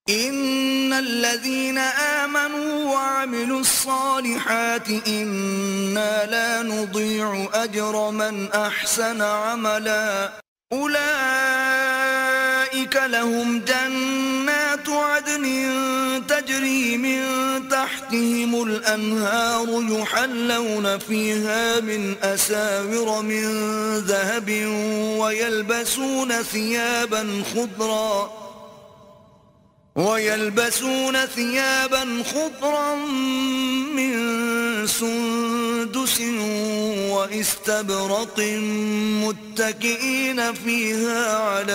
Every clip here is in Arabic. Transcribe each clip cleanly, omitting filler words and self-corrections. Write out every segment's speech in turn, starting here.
إن الذين آمنوا وعملوا الصالحات إنا لا نضيع أجر من أحسن عملا أولئك لهم جنات عدن تجري من تحتهم الأنهار يحلون فيها من أساور من ذهب ويلبسون ثيابا خضرا من سندس واستبرق متكئين فيها على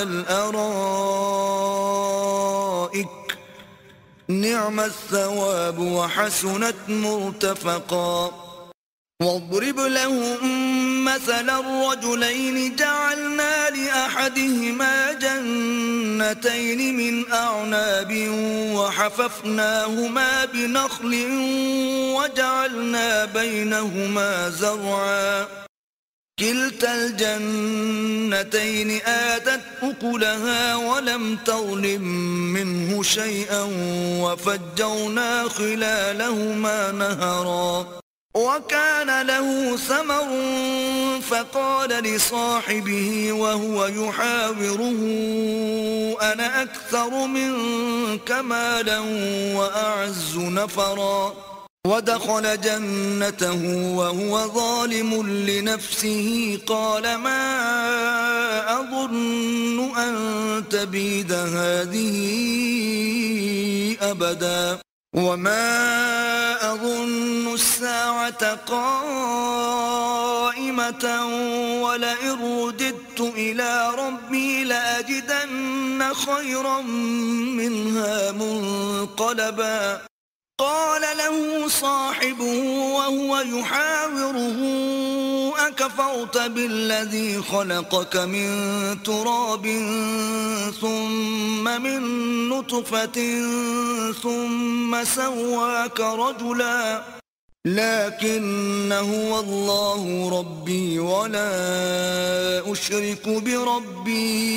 الأرائك نعم الثواب وحسنت مرتفقا واضرب لهم مثلا الرجلين جعلنا لأحدهما جنتين من أعناب وحففناهما بنخل وجعلنا بينهما زرعا كلتا الجنتين آتت أكلها ولم تظلم منه شيئا وفجرنا خلالهما نهرا وكان له ثمر فقال لصاحبه وهو يحاوره أنا أكثر منك مالا وأعز نفرا ودخل جنته وهو ظالم لنفسه قال ما أظن أن تبيد هذه أبدا وما أظن الساعة قائمة ولئن رددت إلى ربي لأجدن خيرا منها منقلبا قال له صاحبه وهو يحاوره أكفرت بالذي خلقك من تراب ثم من نطفة ثم سواك رجلا لكن هو الله ربي ولا أشرك بربي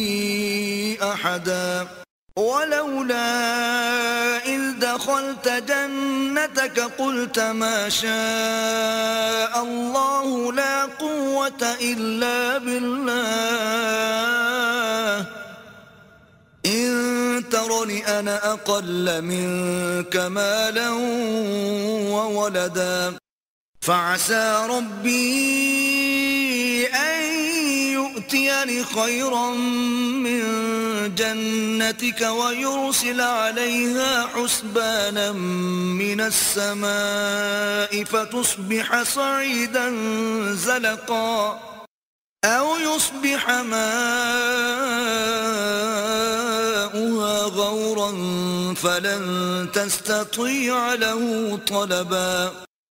أحدا ولولا إذ دخلت جنتك قلت ما شاء الله لا قوة إلا بالله إن ترني أنا أقل منك مالا وولدا فعسى ربي أن يؤتيني خيرا من جنتك ويرسل عليها حسبانا من السماء فتصبح صعيدا زلقا أو يصبح ماؤها غورا فلن تستطيع له طلبا